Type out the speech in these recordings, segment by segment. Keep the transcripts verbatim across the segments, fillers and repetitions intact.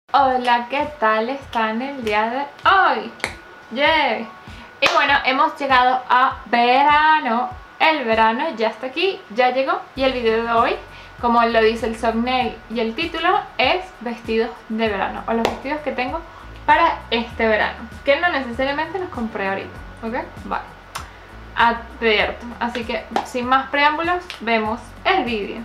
Hola, ¿qué tal están el día de hoy? ¡Yay! Y bueno, hemos llegado a verano. El verano ya está aquí, ya llegó. Y el video de hoy, como lo dice el thumbnail y el título, es vestidos de verano, o los vestidos que tengo para este verano, que no necesariamente los compré ahorita, ¿ok? Vale, advierto. Así que sin más preámbulos, vemos el vídeo.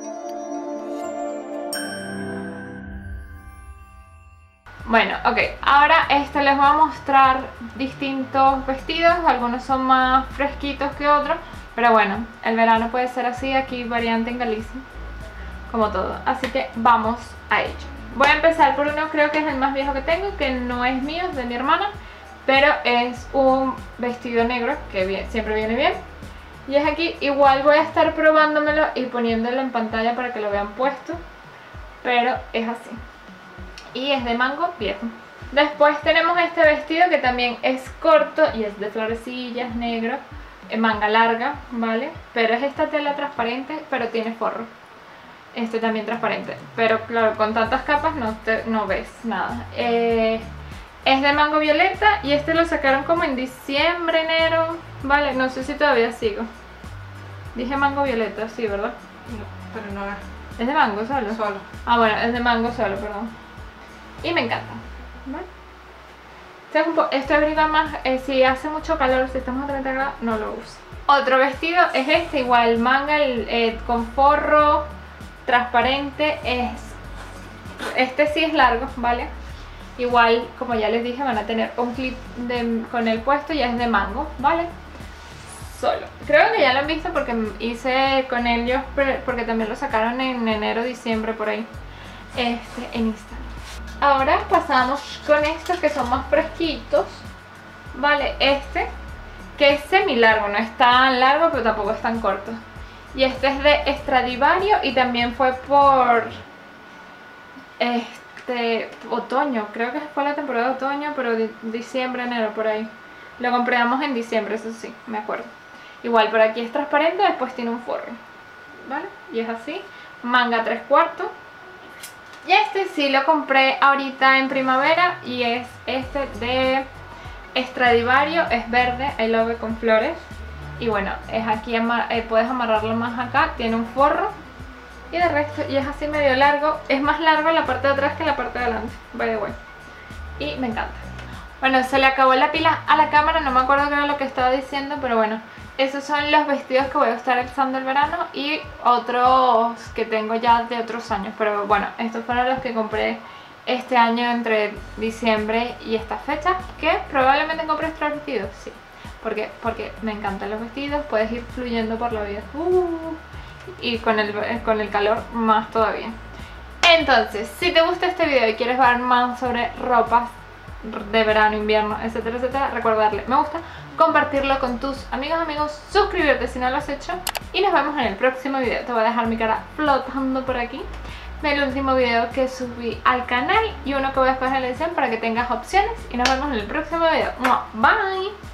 Bueno, ok, ahora este les voy a mostrar distintos vestidos, algunos son más fresquitos que otros, pero bueno, el verano puede ser así, aquí variante en Galicia, como todo, así que vamos a ello. Voy a empezar por uno, creo que es el más viejo que tengo, que no es mío, es de mi hermana, pero es un vestido negro, que bien, siempre viene bien, y es aquí. Igual voy a estar probándomelo y poniéndolo en pantalla para que lo vean puesto, pero es así. Y es de mango viejo. Después tenemos este vestido que también es corto y es de florecillas, negro, manga larga, ¿vale? Pero es esta tela transparente, pero tiene forro. Este también transparente, pero claro, con tantas capas no, te, no ves nada. Eh, es de mango violeta y este lo sacaron como en diciembre, enero, ¿vale? No sé si todavía sigo. Dije mango violeta, sí, ¿verdad? No, pero no es. ¿Es de mango solo? Solo. Ah, bueno, es de mango solo, perdón. Y me encanta, ¿vale? Este, este abriga más, eh, si hace mucho calor, si estamos a treinta grados, no lo uso. Otro vestido es este, igual, manga el, eh, con forro transparente. Es, este sí es largo, ¿vale? Igual, como ya les dije, van a tener un clip de, con el puesto, ya es de mango, ¿vale? Solo. Creo que ya lo han visto porque hice con ellos, porque también lo sacaron en enero, diciembre, por ahí, este, en Instagram. Ahora pasamos con estos que son más fresquitos, ¿vale? Este, que es semi largo, no es tan largo pero tampoco es tan corto. Y este es de Stradivarius y también fue por este otoño, creo que fue la temporada de otoño, pero de diciembre, enero, por ahí. Lo compramos en diciembre, eso sí, me acuerdo. Igual por aquí es transparente, después tiene un forro, ¿vale? Y es así, manga tres cuartos. Y este sí lo compré ahorita en primavera y es este de Stradivarius, es verde, I love it, con flores. Y bueno, es aquí, eh, puedes amarrarlo más acá, tiene un forro y de resto, y es así medio largo, es más largo en la parte de atrás que en la parte de adelante, by the way. Y me encanta. Bueno, se le acabó la pila a la cámara, no me acuerdo qué era lo que estaba diciendo, pero bueno, esos son los vestidos que voy a estar usando el verano y otros que tengo ya de otros años. Pero bueno, estos fueron los que compré este año entre diciembre y esta fecha. Que probablemente compré estos vestidos, sí. ¿Por qué? Porque me encantan los vestidos, puedes ir fluyendo por la vida. Uh, y con el, con el calor más todavía. Entonces, si te gusta este video y quieres ver más sobre ropas de verano, invierno, etcétera, etcétera, recuerda darle me gusta, compartirlo con tus amigos, amigos, suscribirte si no lo has hecho y nos vemos en el próximo video. Te voy a dejar mi cara flotando por aquí del último video que subí al canal y uno que voy a después en la edición para que tengas opciones y nos vemos en el próximo video. Bye.